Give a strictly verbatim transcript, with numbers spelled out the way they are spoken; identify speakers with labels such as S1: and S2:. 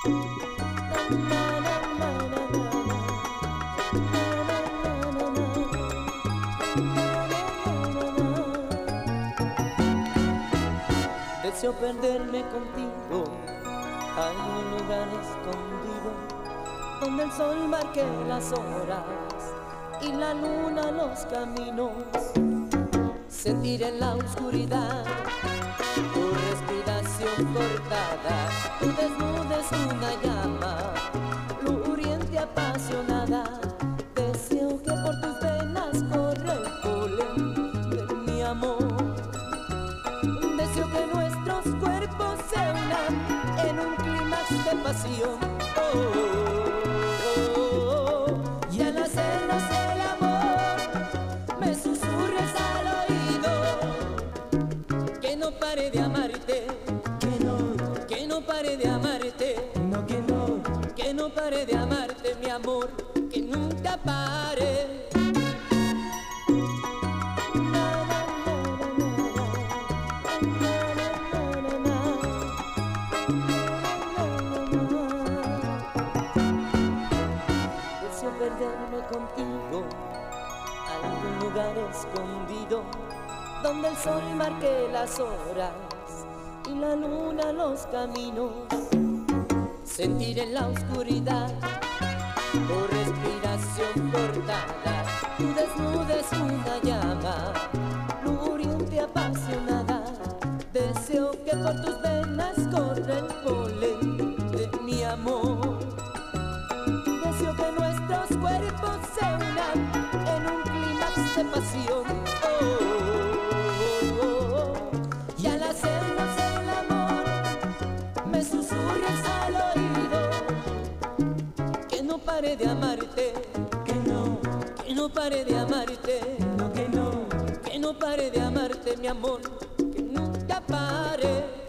S1: Deseo perderme contigo a algún lugar escondido, donde el sol marque las horas y la luna los caminos. Sentir en la oscuridad tu respiración cortada, tu desnudez una llama luriente, apasionada. Deseo que por tus venas corra el polen de mi amor. Deseo que nuestros cuerpos se unan en un clímax de pasión. Oh, oh, oh, oh. Y al hacernos el amor me susurres al oído que no pare de amarte, que no, que no pare de amarte, no, que no, que no pare de amarte, mi amor, que nunca pare. Perderme contigo a algún lugar escondido, donde el sol marque las horas y la luna los caminos. Sentir en la oscuridad tu respiración cortada, tu desnudez una llama luriente, apasionada. Deseo que por tus venas corra el polen de mi amor. Deseo que nuestros cuerpos se unan en un clímax de pasión. Oh, oh, oh, oh. Y al hacernos el amor me susurres al oído que no pare de amarte, que no, que no pare de amarte, no, que no, que no pare de amarte, mi amor, que nunca pare.